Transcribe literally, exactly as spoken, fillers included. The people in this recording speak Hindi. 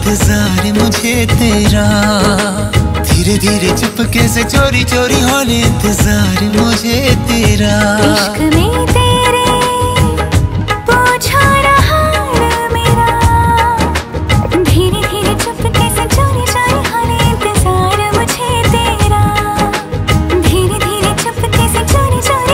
इंतजार मुझे तेरा, धीरे धीरे चुपके से चोरी चोरी होने इंतजार मुझे तेरा। इश्क में